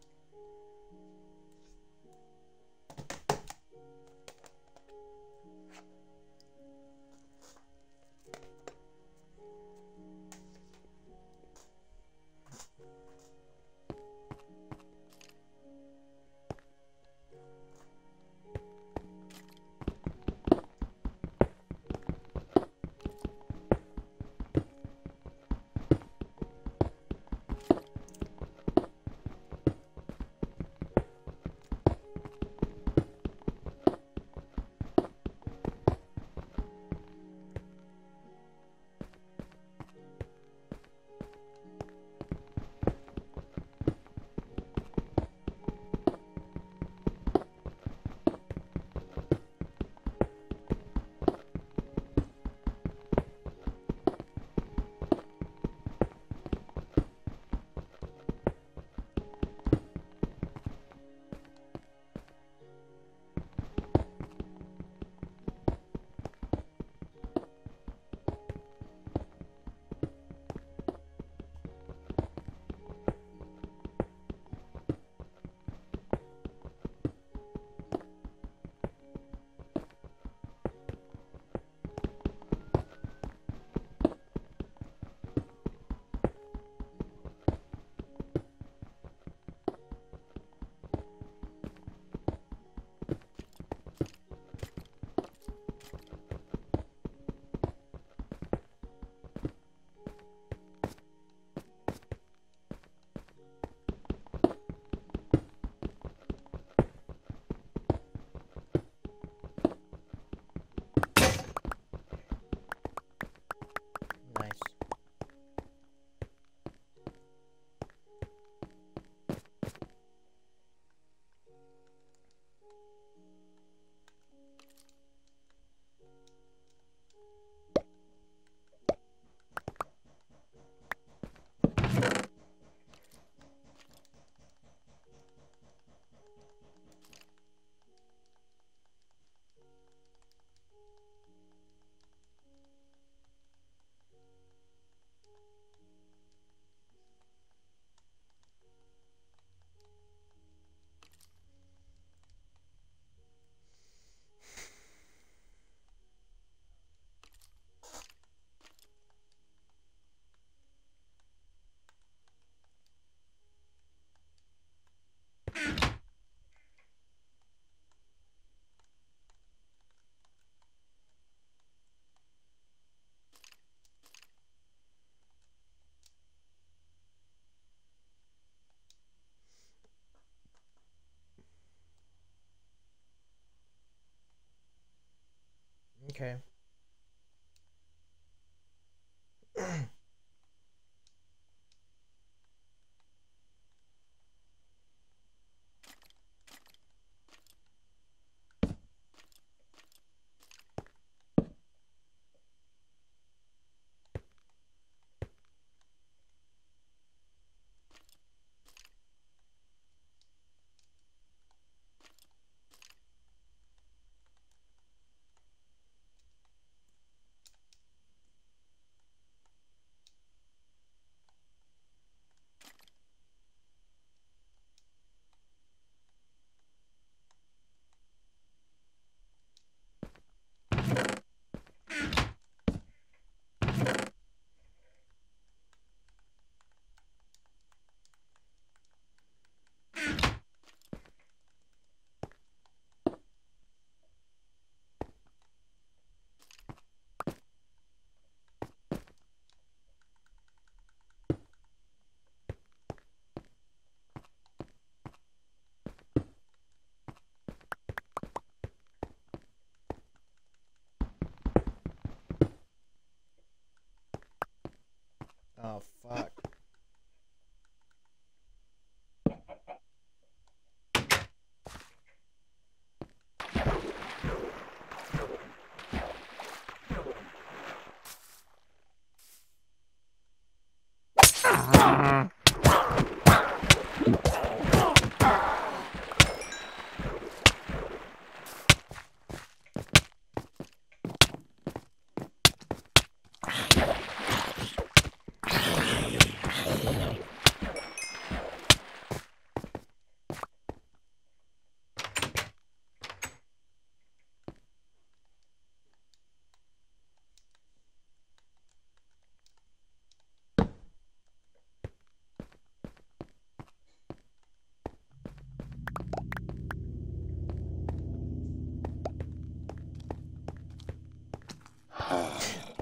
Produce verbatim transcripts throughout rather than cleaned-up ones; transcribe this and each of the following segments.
Nice. Okay.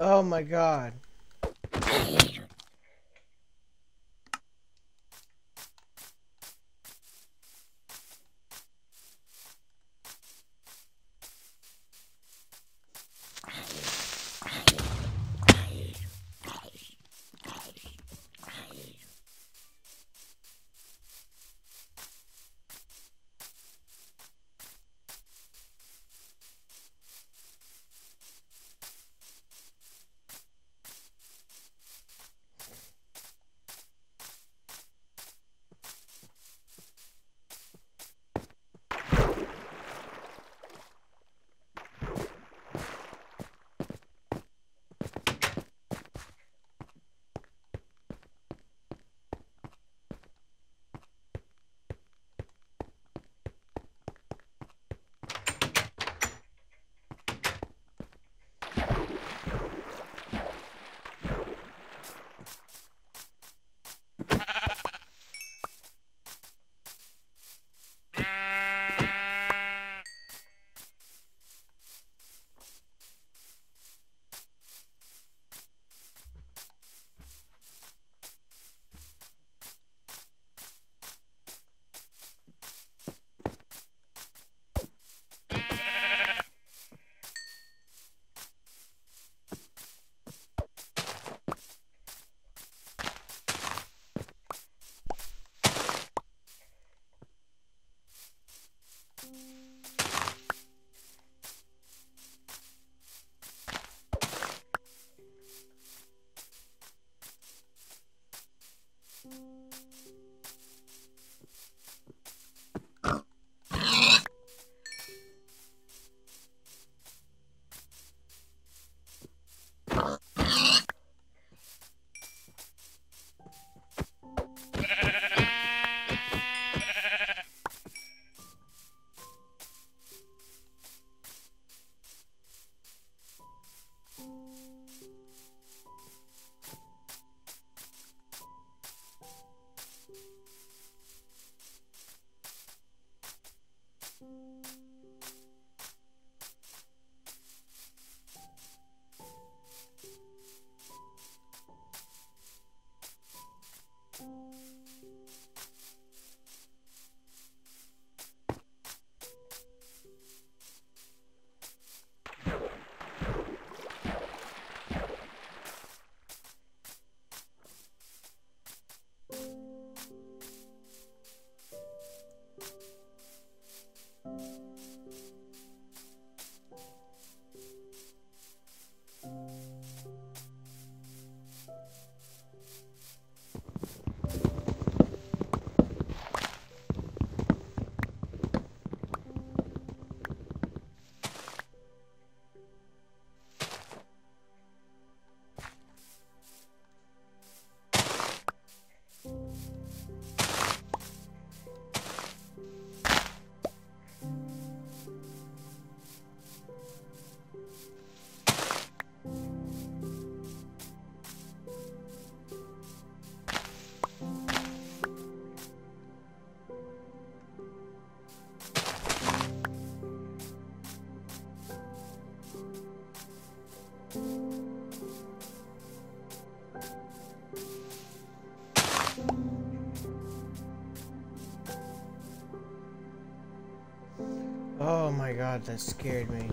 Oh my god. Oh my god, that scared me.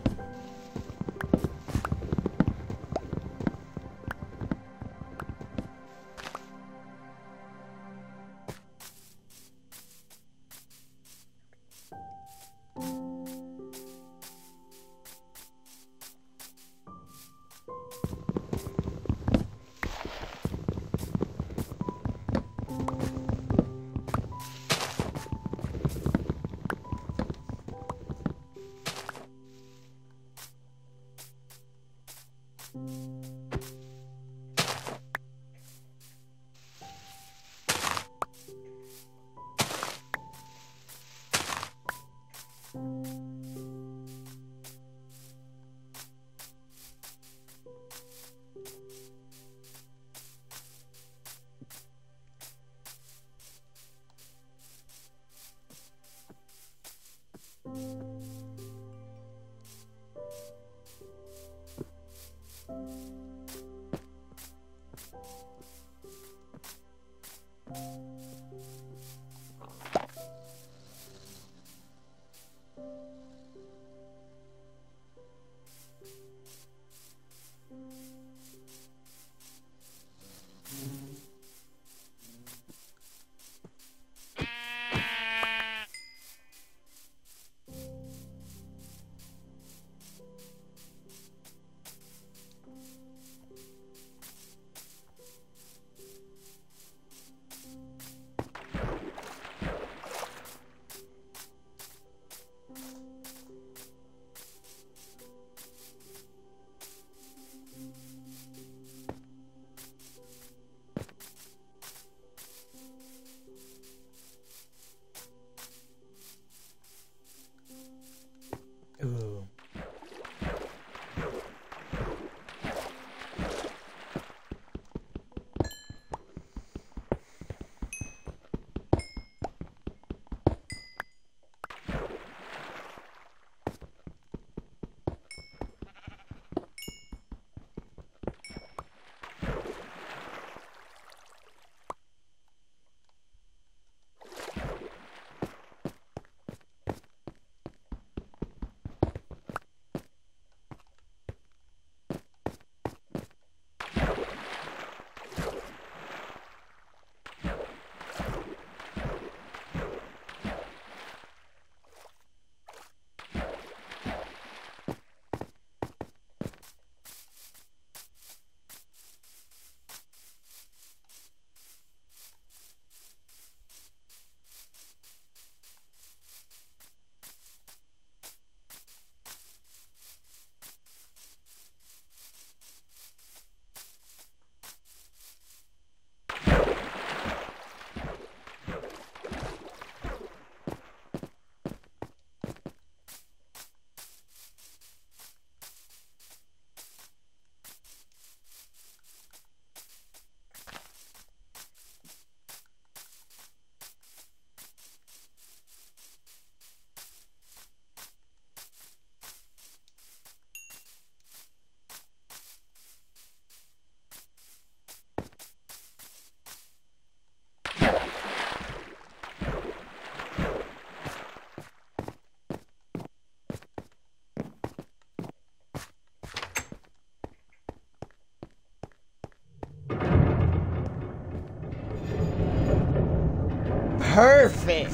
Perfect.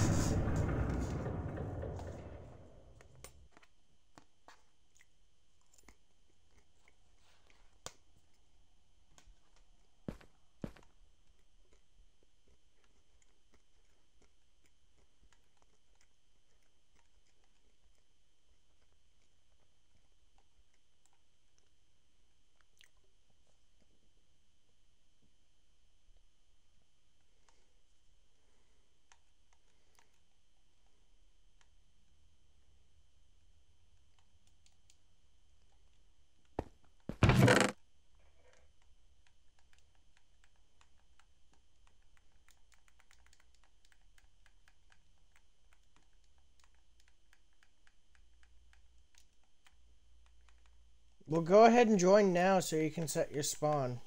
Well, go ahead and join now so you can set your spawn.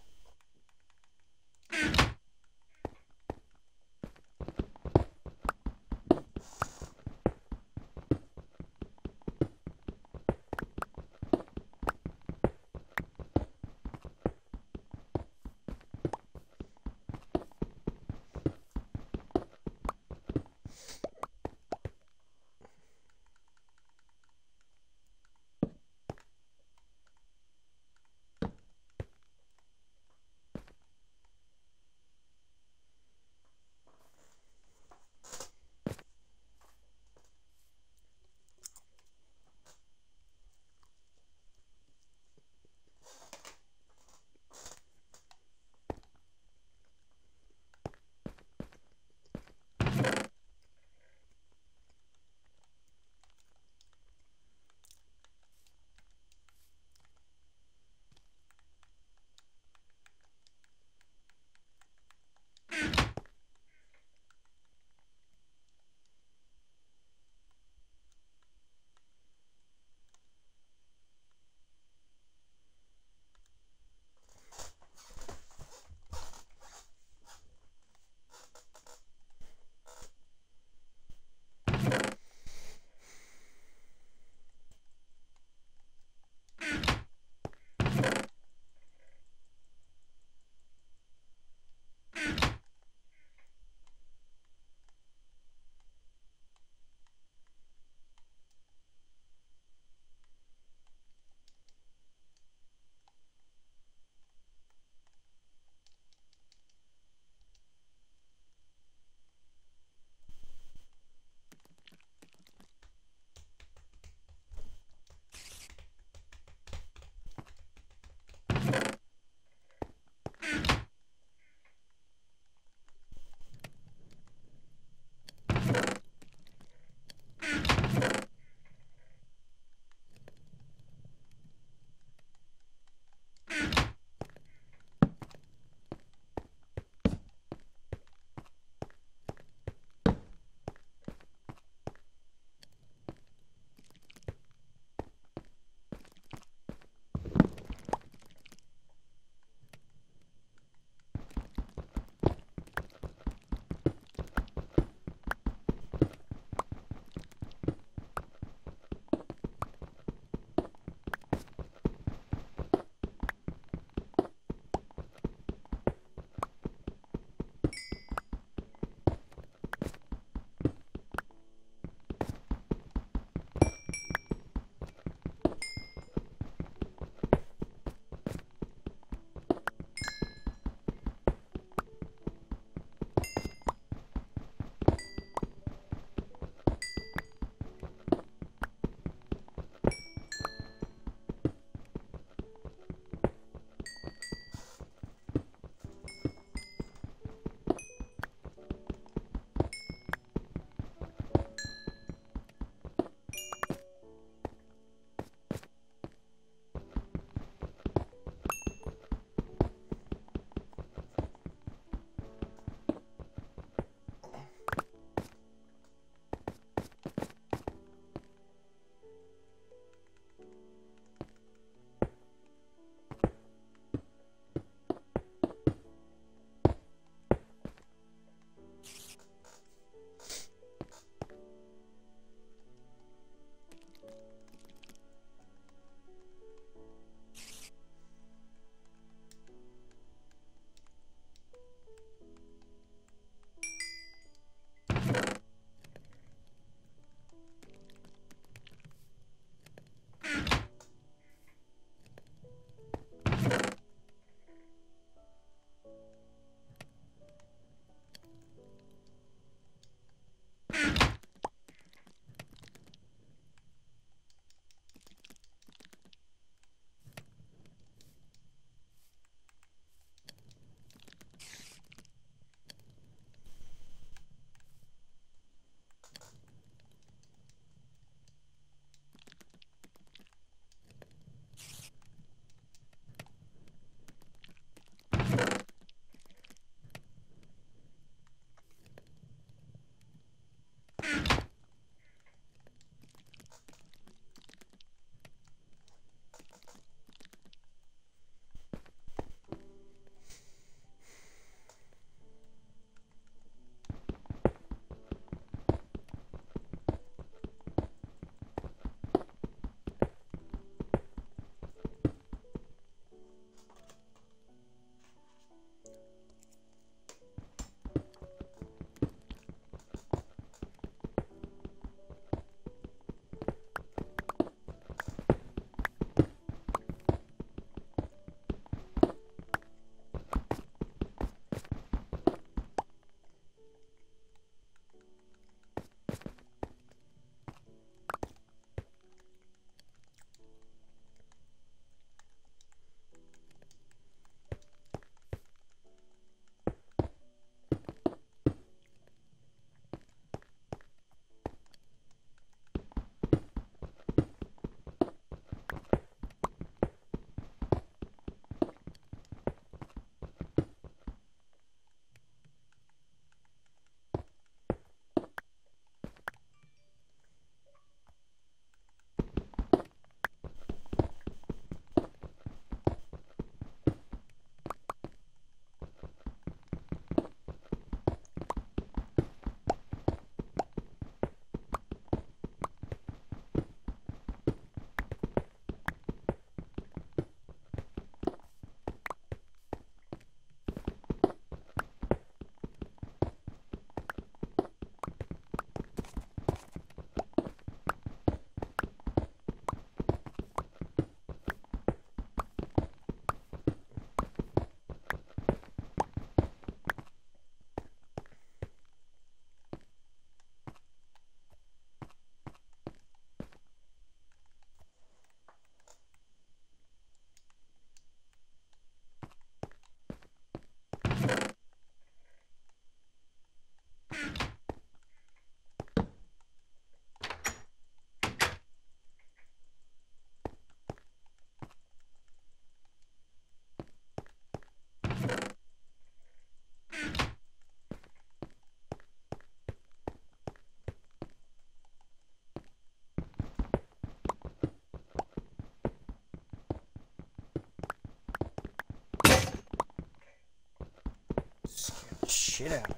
Shit out of me.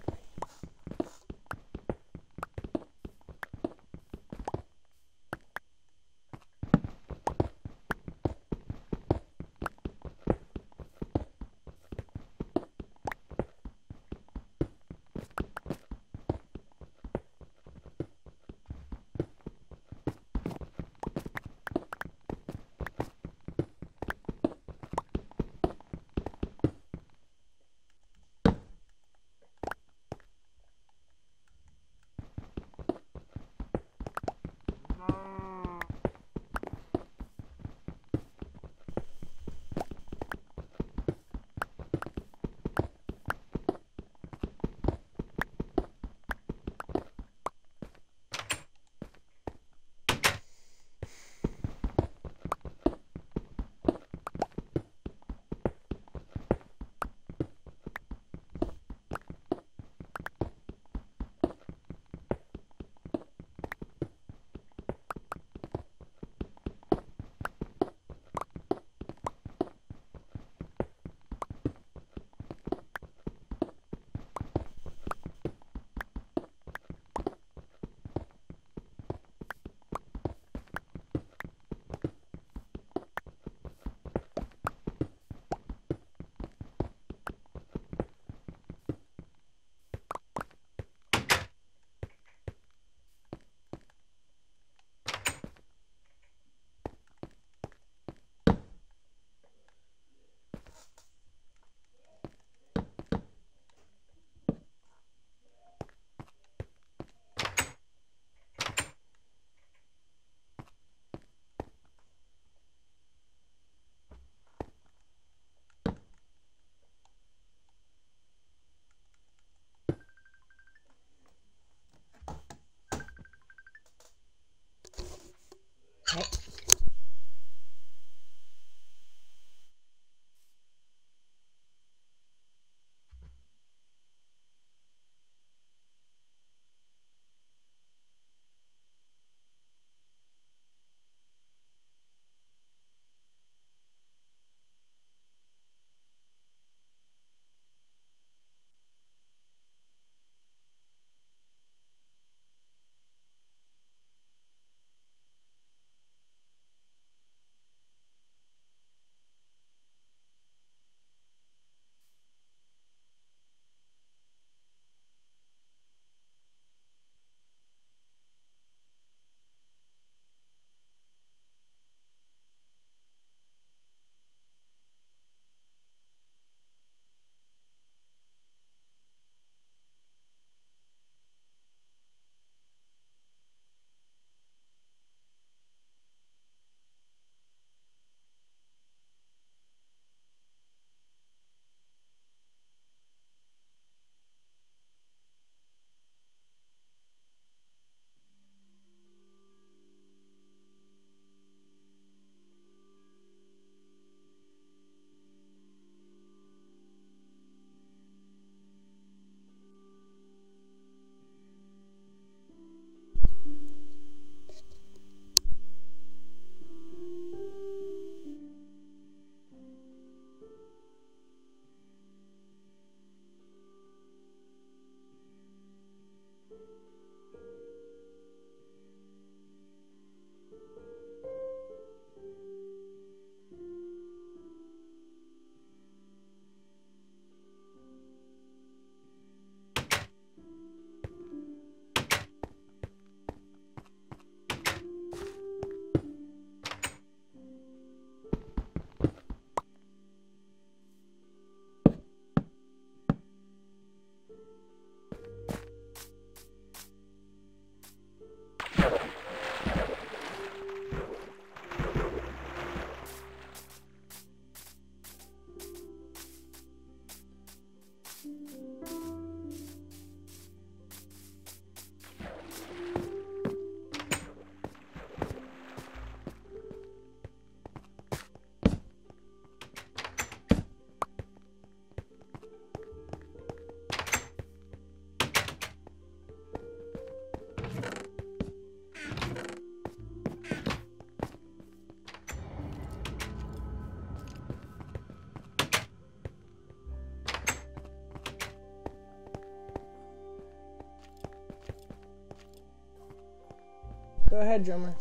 Go ahead, drummer.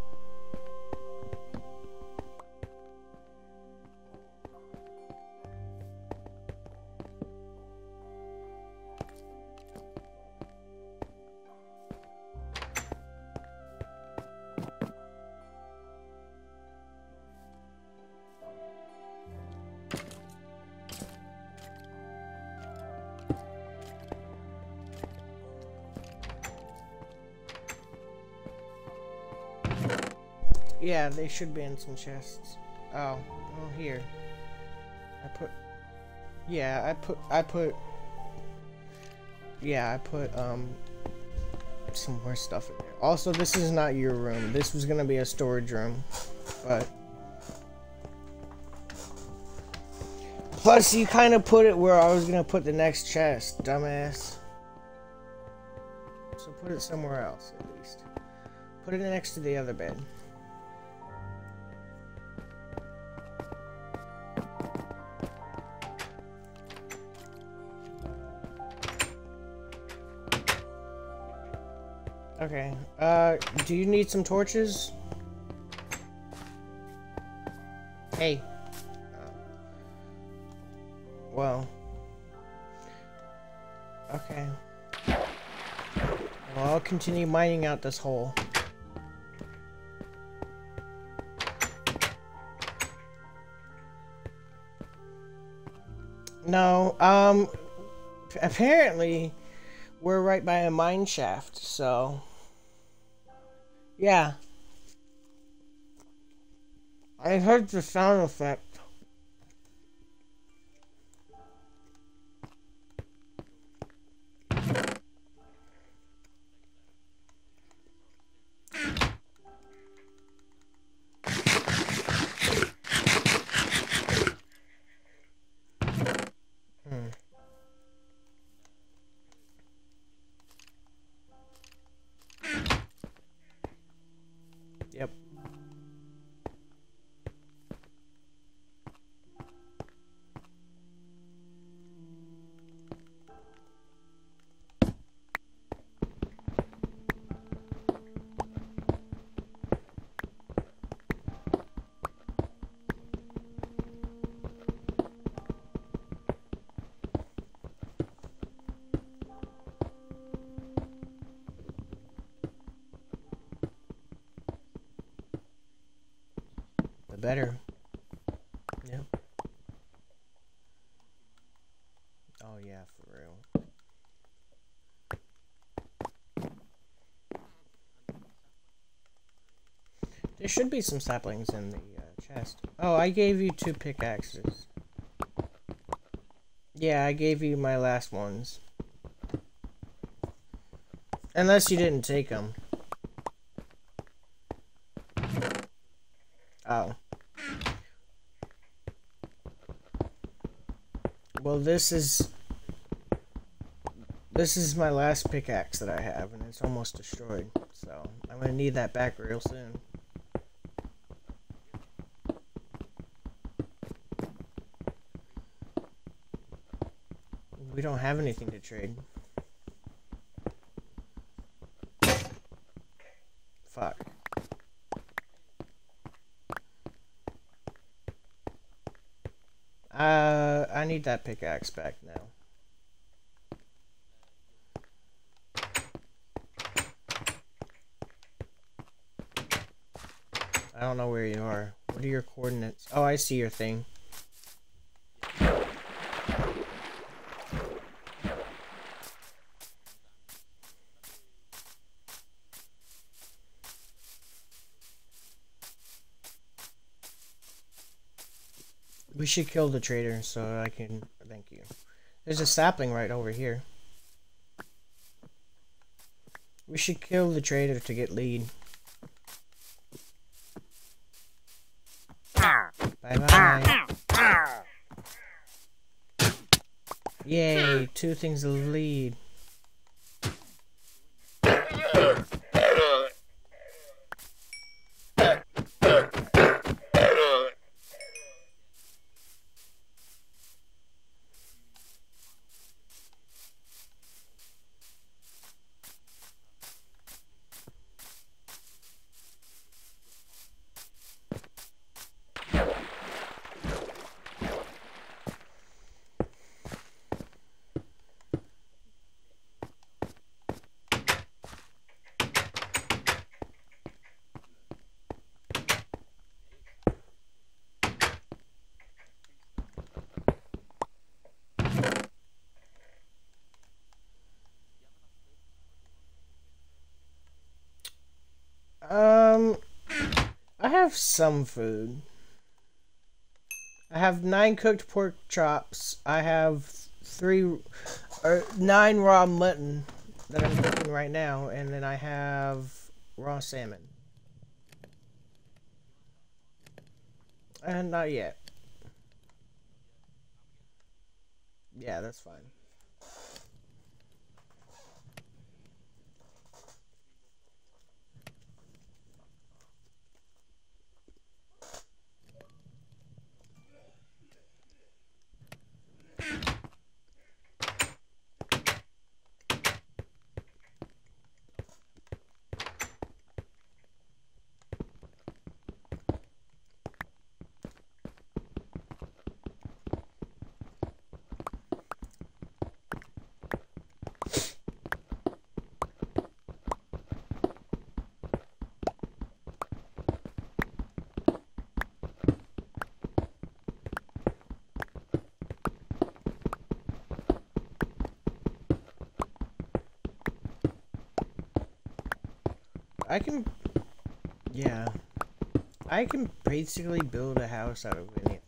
Yeah, they should be in some chests. Oh, oh, here. I put. Yeah, I put. I put. Yeah, I put um some more stuff in there. Also, this is not your room. This was gonna be a storage room, but plus you kind of put it where I was gonna put the next chest, dumbass. So put it somewhere else at least. Put it next to the other bed. Okay, uh, do you need some torches? Hey. Uh, well. Okay. Well, I'll continue mining out this hole. No, um, apparently we're right by a mine shaft, so... Yeah. I heard the sound effect. Hmm. Yep. The better. Yep. Oh yeah, for real. There should be some saplings in the uh, chest. Oh, I gave you two pickaxes. Yeah, I gave you my last ones. Unless you didn't take them. Oh. Well, this is... This is my last pickaxe that I have, and it's almost destroyed. So, I'm gonna need that back real soon. We don't have anything to trade. Fuck. Uh, I need that pickaxe back now. I don't know where you are. What are your coordinates? Oh, I see your thing. We should kill the trader so I can... Thank you. There's a sapling right over here. We should kill the trader to get lead. Bye-bye. Yay, two things of lead. Um, I have some food. I have nine cooked pork chops. I have three, or nine raw mutton that I'm cooking right now, and then I have raw salmon. And not yet. Yeah, that's fine. I can, yeah, I can basically build a house out of anything.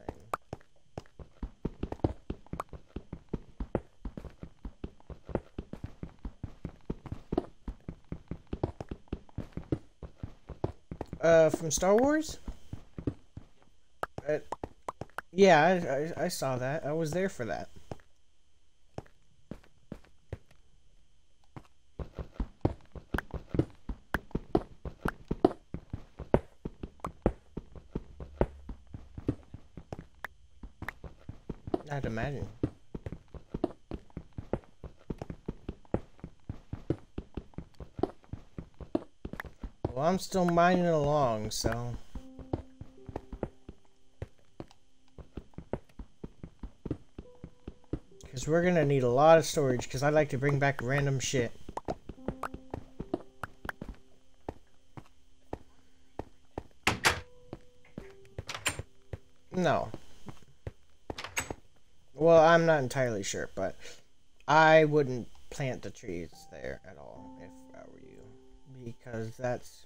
Uh, from Star Wars? Uh, yeah, I, I, I saw that. I was there for that. I'd imagine. Well, I'm still mining along, so... Because we're gonna need a lot of storage, because I like to bring back random shit. No. Well, I'm not entirely sure, but I wouldn't plant the trees there at all if I were you. Because that's...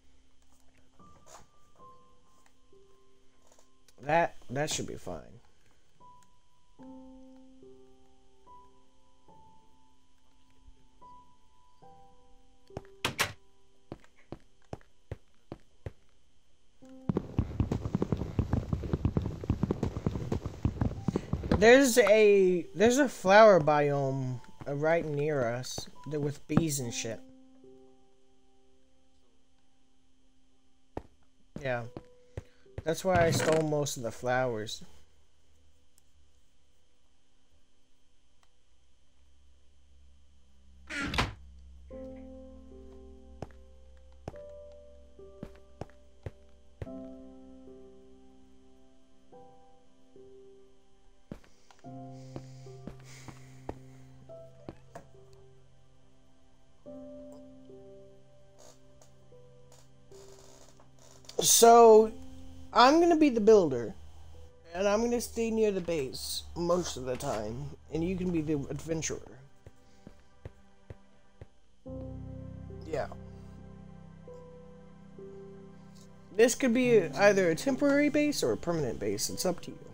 That, that should be fine. There's a there's a flower biome right near us that with bees and shit. Yeah, that's why I stole most of the flowers. So, I'm gonna be the builder, and I'm gonna stay near the base most of the time, and you can be the adventurer. Yeah. This could be either a temporary base or a permanent base, it's up to you.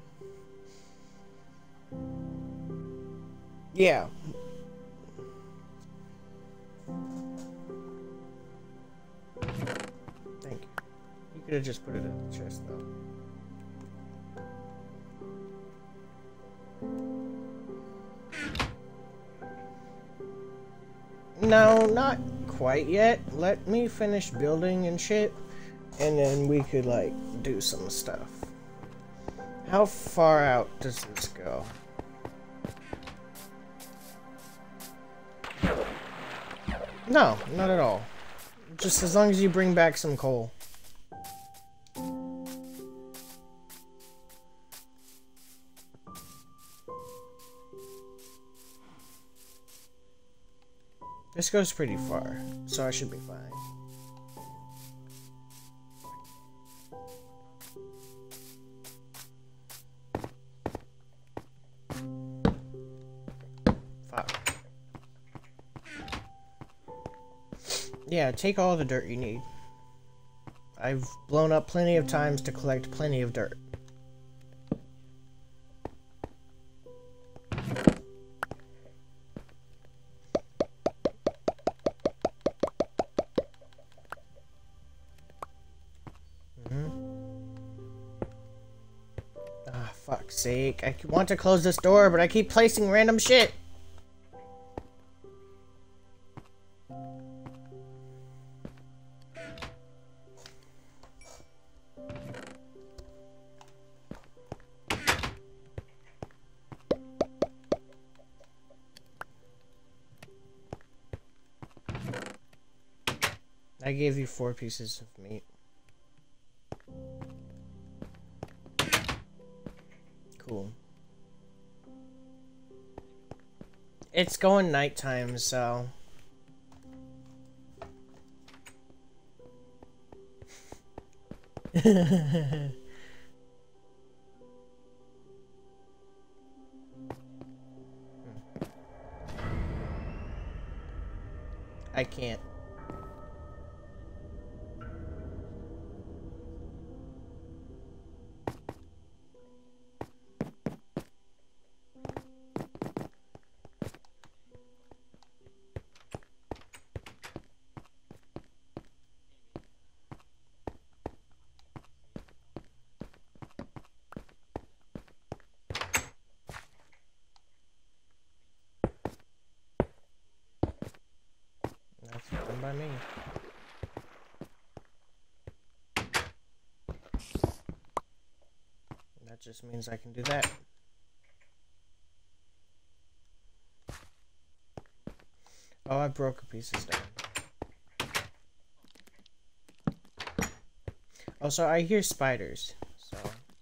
Yeah. Thank you. You could have just put it in the chest, though. No, not quite yet. Let me finish building and shit, and then we could, like, do some stuff. How far out does this go? No, not at all. Just as long as you bring back some coal. This goes pretty far, so I should be fine. Fuck. Yeah, take all the dirt you need. I've blown up plenty of times to collect plenty of dirt. Ah, fuck's sake. I want to close this door, but I keep placing random shit. I gave you four pieces of meat. Cool. It's going nighttime, so... I can't. That's fine by me. That just means I can do that. Oh, I broke a pieces down. Oh, so I hear spiders, so...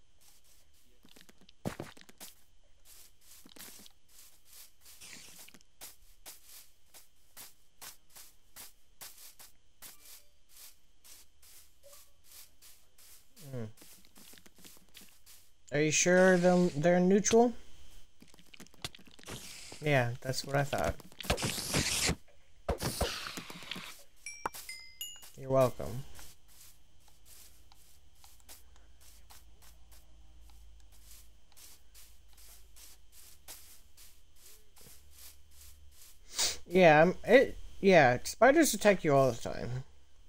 Hmm. Are you sure they're, they're neutral? Yeah, that's what I thought. You're welcome. Yeah, I'm, it, yeah, spiders attack you all the time.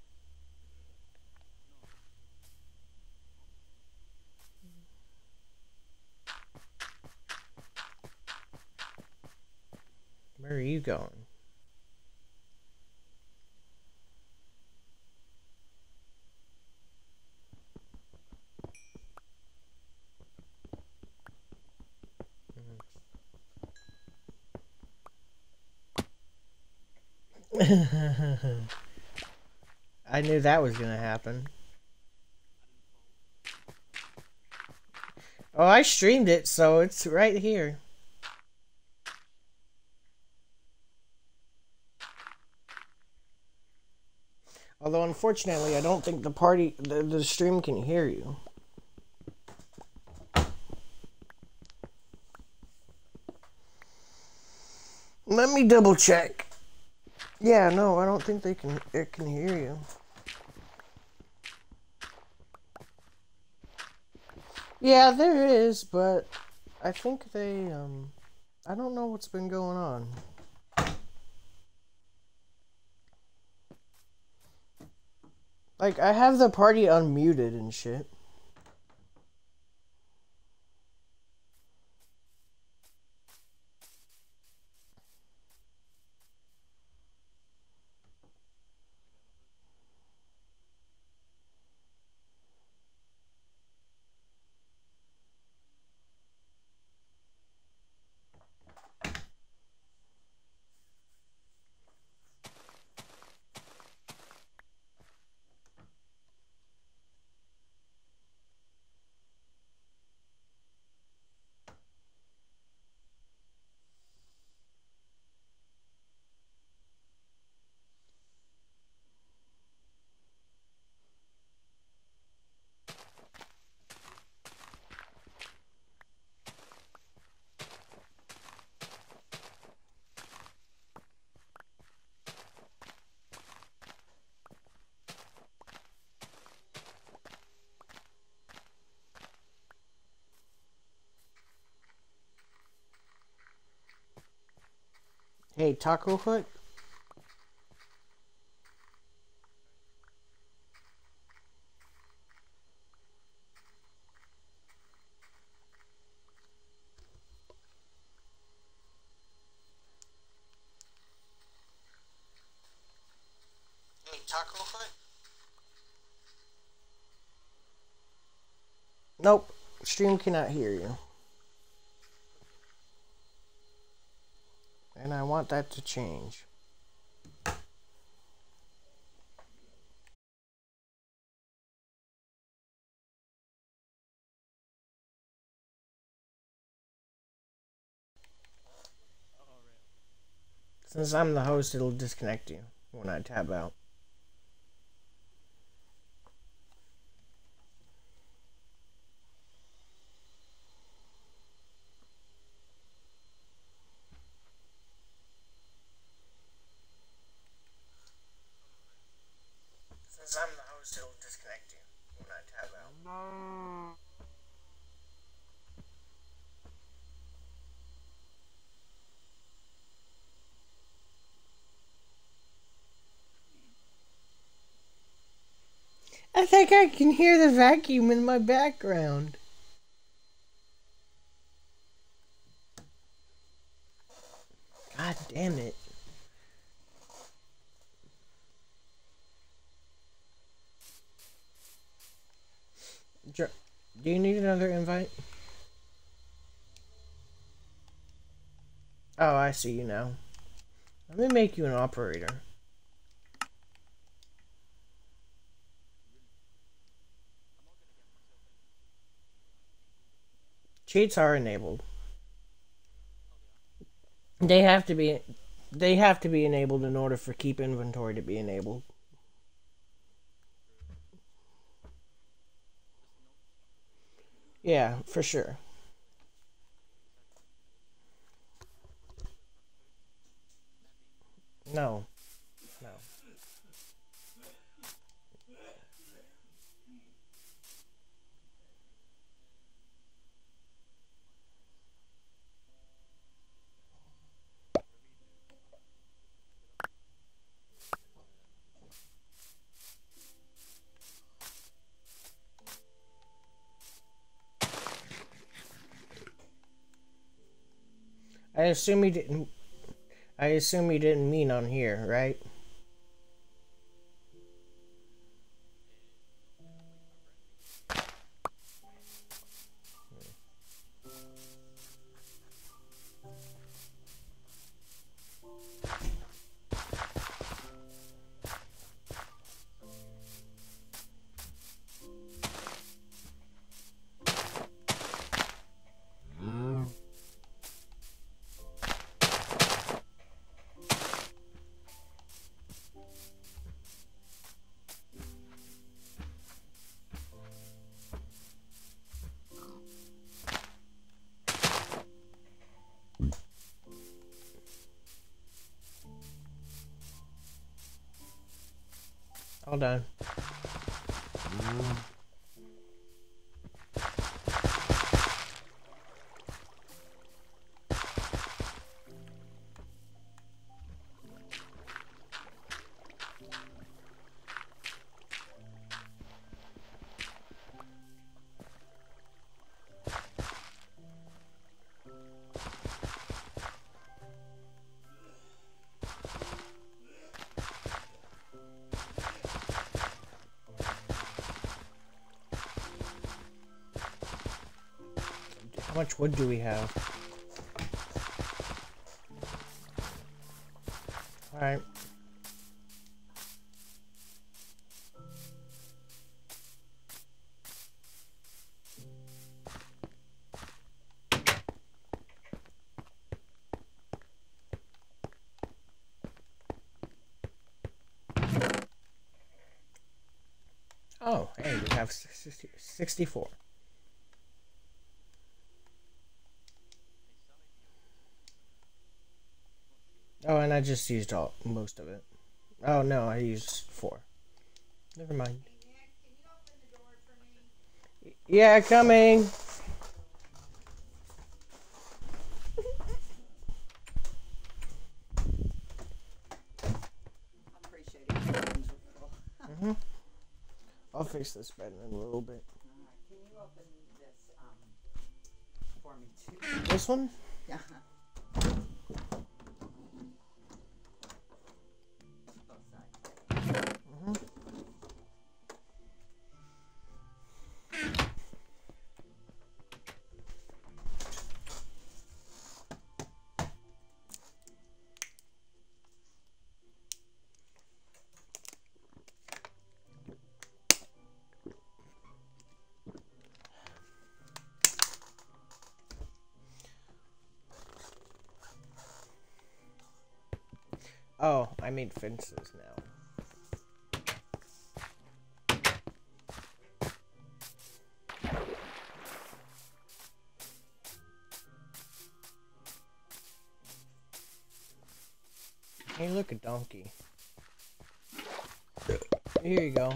Where are you going? I knew that was gonna happen. Oh, I streamed it, so it's right here. Although, unfortunately, I don't think the party, the, the stream can hear you. Let me double check. Yeah, no, I don't think they can, it can hear you. Yeah, there is, but I think they, um, I don't know what's been going on. Like, I have the party unmuted and shit. Hey, Taco Hut? Hey, Taco Hut? Nope. Stream cannot hear you. And I want that to change. Since I'm the host, it'll disconnect you when I tab out. Since I'm the host, it'll disconnect you when I tab out. No. I think I can hear the vacuum in my background. God damn it. Do you need another invite? Oh, I see you now. Let me make you an operator. Cheats are enabled. They have to be they have to be enabled in order for keep inventory to be enabled. Yeah, for sure. No. No. I assume you didn't I assume you didn't mean on here, right? Hold on. How much wood do we have? Alright. Oh, hey, we have sixty-four. Oh, and I just used all most of it. Oh no, I used four. Never mind. Yeah, coming. I'll fix this better in a little bit. Alright, can you open this um for me too? This one? Yeah. Both sides. Mm-hmm. Oh, I made fences now. Hey, look, a donkey. Here you go.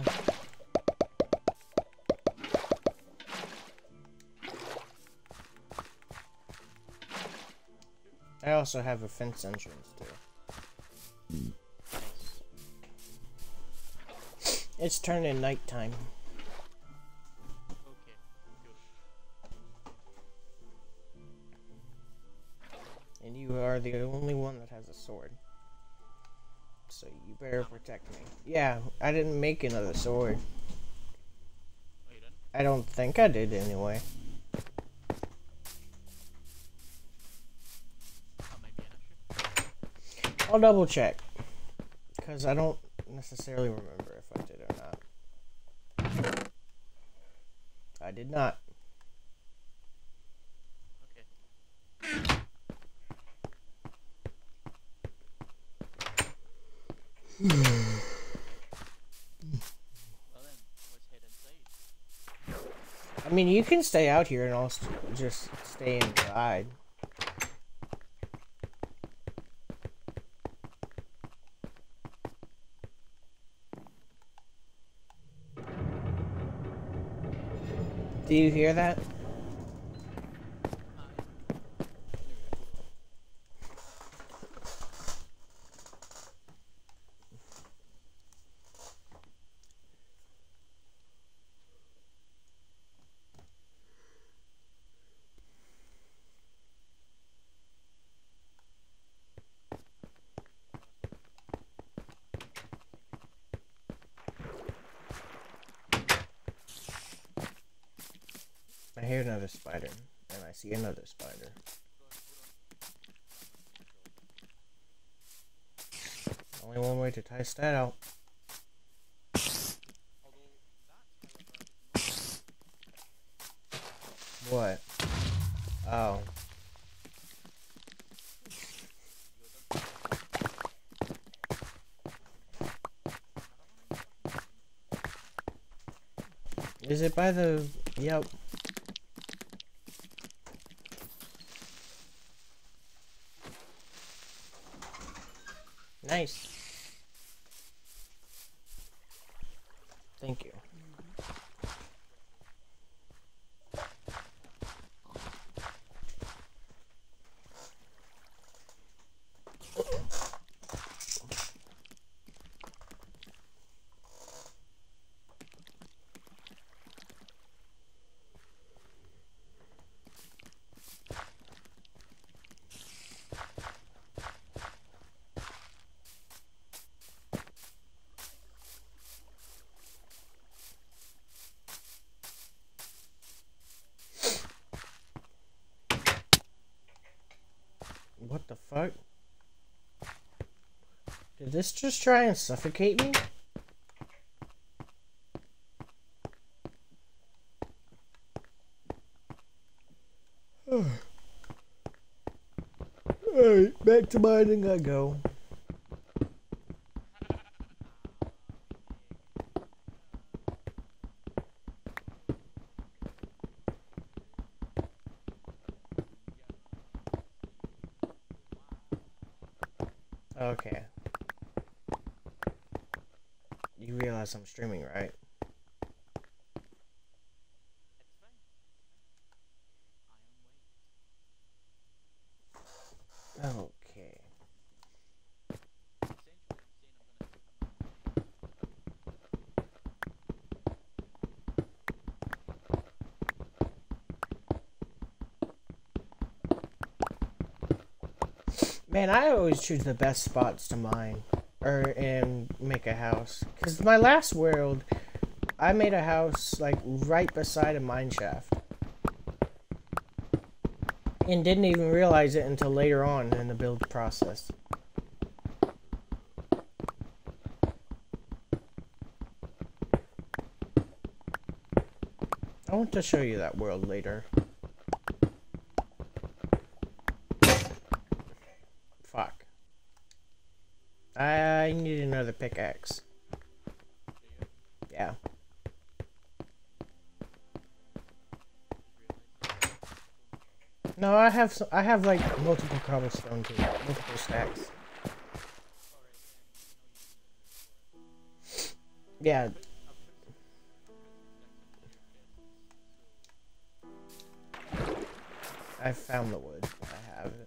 I also have a fence entrance too. It's turning nighttime. Okay, good. And you are the only one that has a sword. So you better protect me. Yeah, I didn't make another sword. Oh, you done? I don't think I did anyway. That might be an issue. I'll double check. Because I don't necessarily remember if I did or not. I did not. Okay. Well then, let's head inside. I mean, you can stay out here and I'll st just stay inside. Do you hear that? I hear another spider, and I see another spider. Only one way to test that out. What? Oh. Is it by the... Yep. Nice. Thank you. What the fuck? Did this just try and suffocate me? Alright, back to mining I go. Okay. You realize I'm streaming, right? Okay. Man, I always choose the best spots to mine or and make a house. Cause my last world, I made a house like right beside a mine shaft, and didn't even realize it until later on in the build process. I want to show you that world later. Fuck. I need another pickaxe. Yeah. No, I have s I have like multiple cobblestone too, multiple stacks. Yeah. I found the wood. I have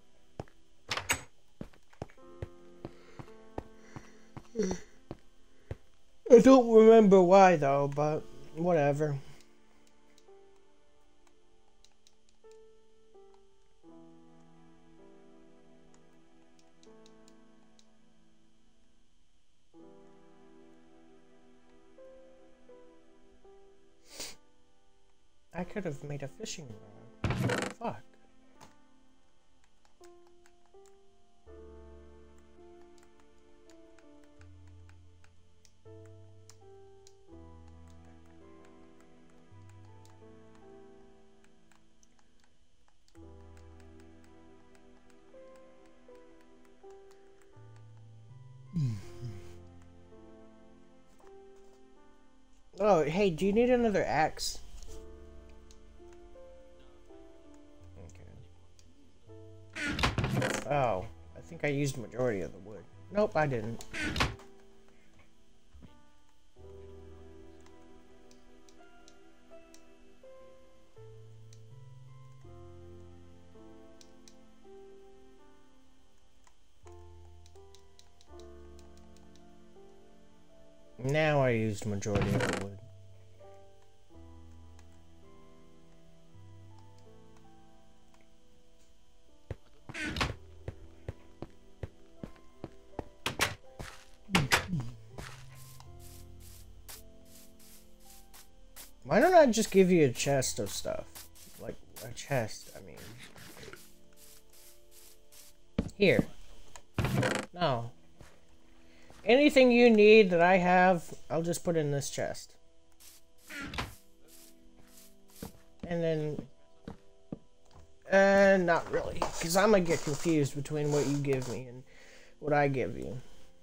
it. I don't remember why though, but whatever. I could have made a fishing rod. Fuck. Oh, hey, do you need another axe? Okay. Oh, I think I used the majority of the wood. Nope, I didn't. Now I used the majority of the wood. Why don't I just give you a chest of stuff? Like, a chest, I mean. Here. No. Anything you need that I have, I'll just put in this chest. And then... Uh, not really. Because I'm gonna get confused between what you give me and what I give you.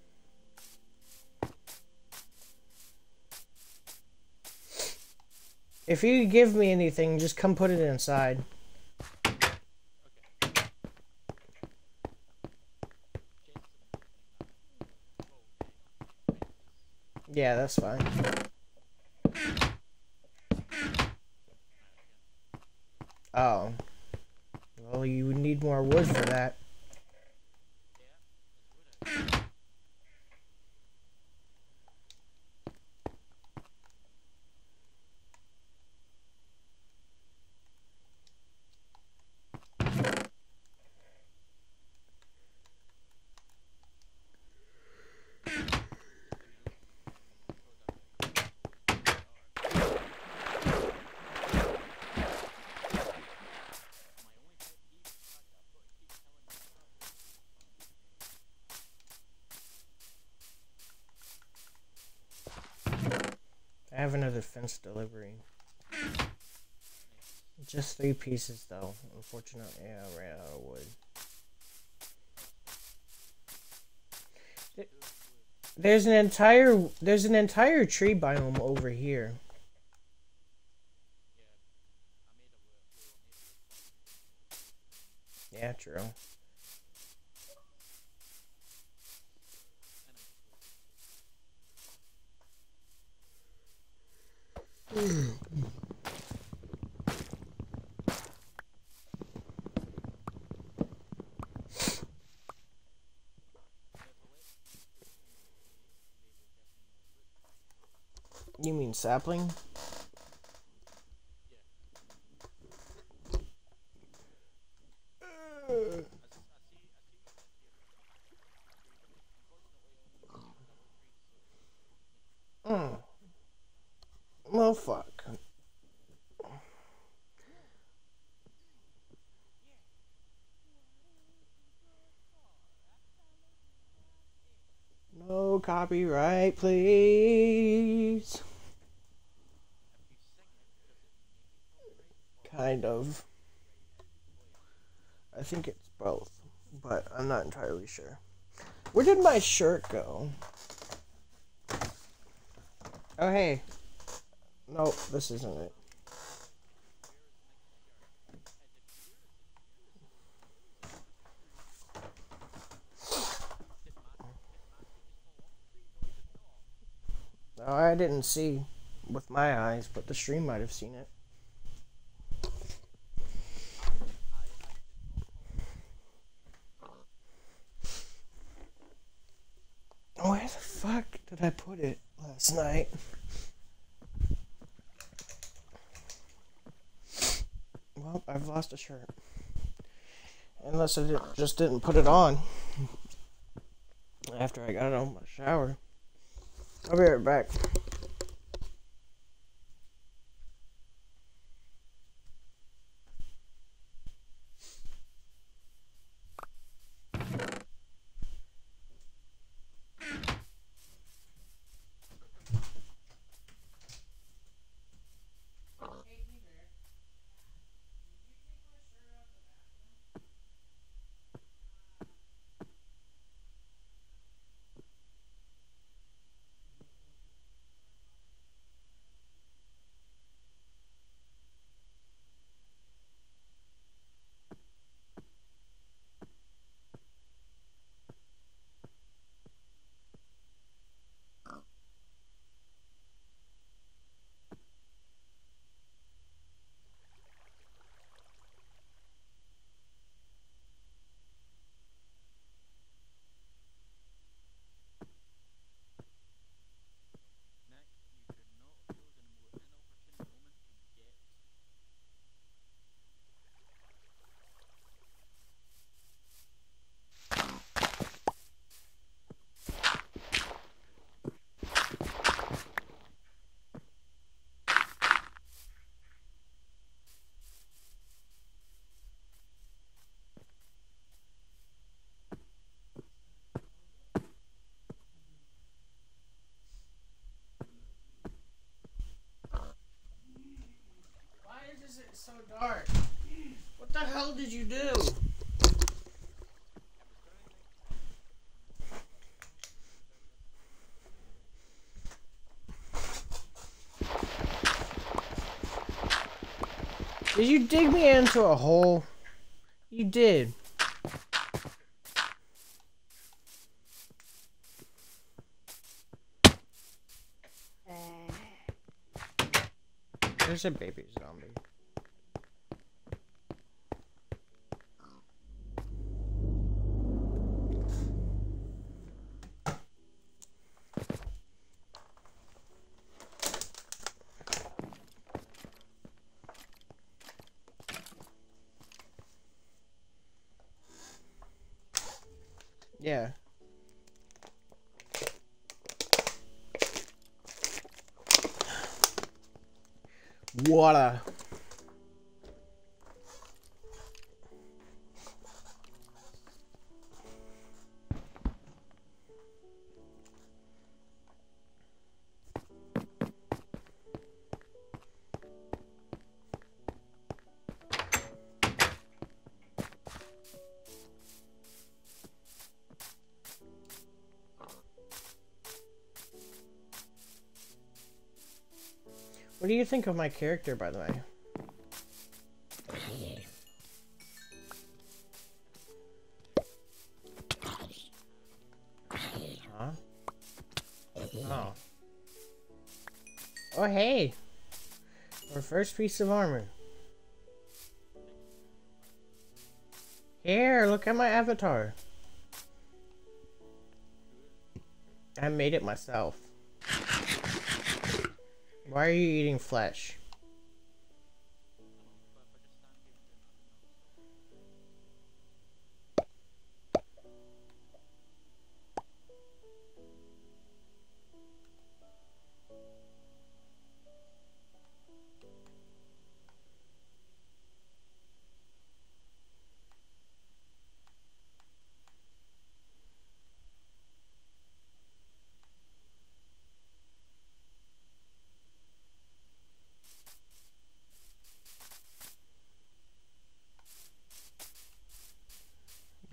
If you give me anything, just come put it inside. Yeah, that's fine. Oh. Well, you would need more wood for that. I have another fence delivery. Just three pieces though. Unfortunately, I ran out of wood. There's an entire there's an entire tree biome over here. Yeah, true. You mean sapling? Oh, fuck. No copyright, please. Kind of. I think it's both, but I'm not entirely sure. Where did my shirt go? Oh, hey. Nope, this isn't it. Oh, I didn't see with my eyes, but the stream might have seen it. Where the fuck did I put it last night? Well, I've lost a shirt. Unless I did, just didn't put it on after I got out of my shower. I'll be right back. Why is it so dark? What the hell did you do? Did you dig me into a hole? You did. There's a baby zombie. Yeah. Water. What do you think of my character, by the way? Huh? Oh. Oh, hey! Our first piece of armor. Here, look at my avatar. I made it myself. Why are you eating flesh?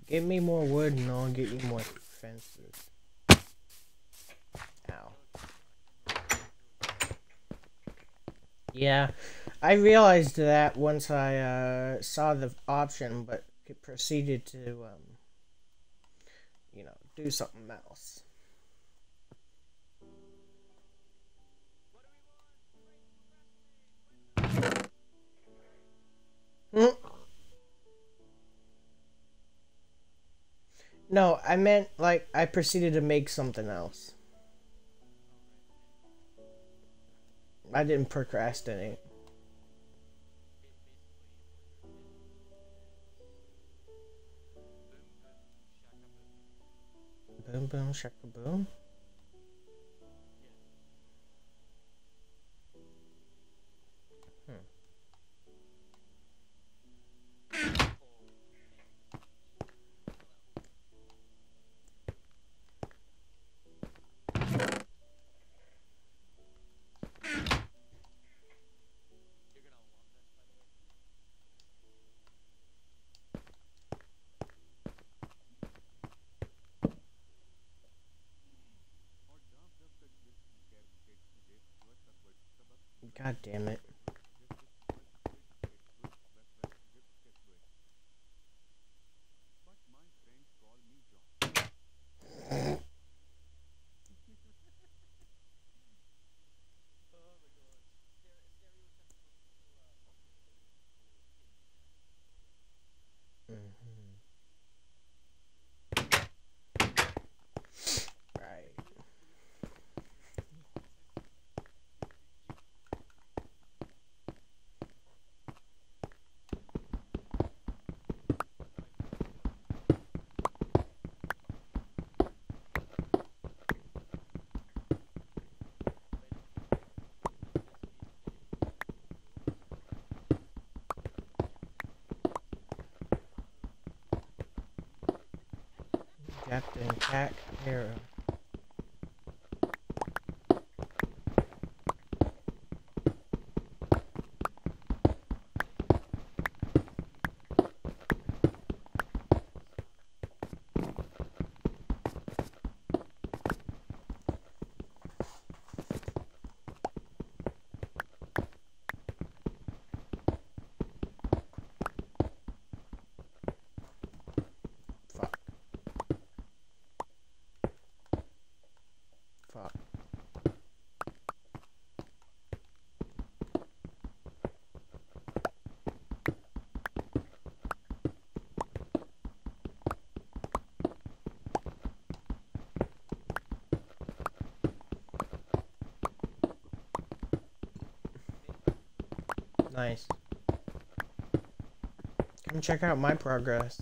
Give me more wood and I'll get you more fences. Ow. Yeah, I realized that once I uh, saw the option, but proceeded to, um, you know, do something else. Hmm. No, I meant, like, I proceeded to make something else. I didn't procrastinate. Boom, boom, shaka, boom. Hmm. God damn it. Mm-hmm. Right. Captain Cat Hero. Fuck. Fuck. Nice. Come check out my progress.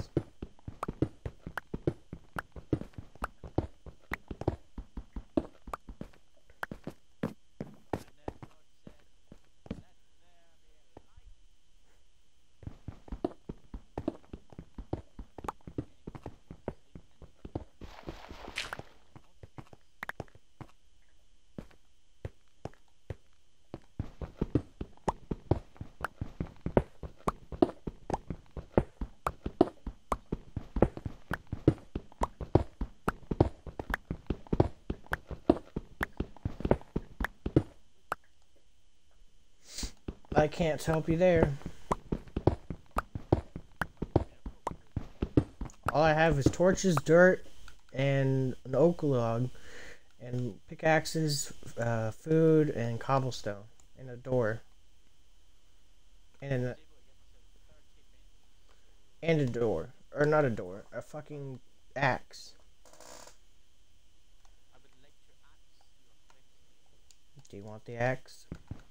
I can't help you there. All I have is torches, dirt, and an oak log, and pickaxes, uh, food, and cobblestone, and a door, and a, and a door, or not a door, a fucking axe. Do you want the axe?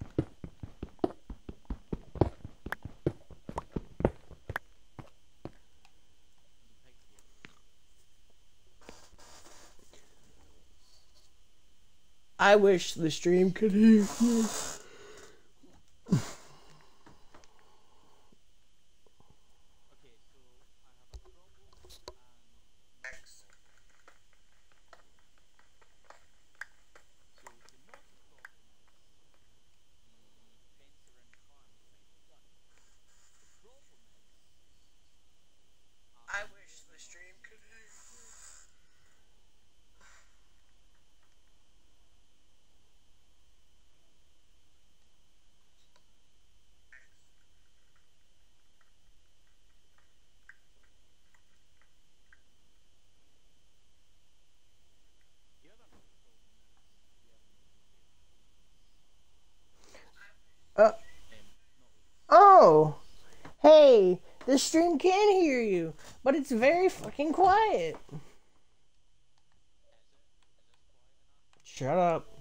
I wish the stream could hear you. I wish the stream The stream can hear you, but it's very fucking quiet. Shut up.